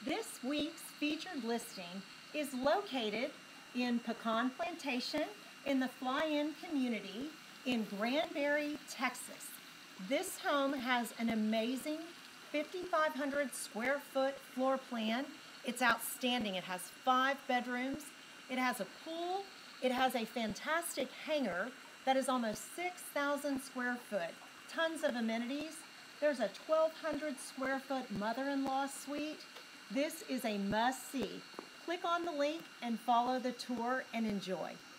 This week's featured listing is located in Pecan Plantation in the Fly-In community in Granbury, Texas. This home has an amazing 5,500 square foot floor plan. It's outstanding. It has 5 bedrooms. It has a pool. It has a fantastic hangar that is almost 6,000 square foot. Tons of amenities. There's a 1,200 square foot mother-in-law suite. This is a must-see. Click on the link and follow the tour and enjoy.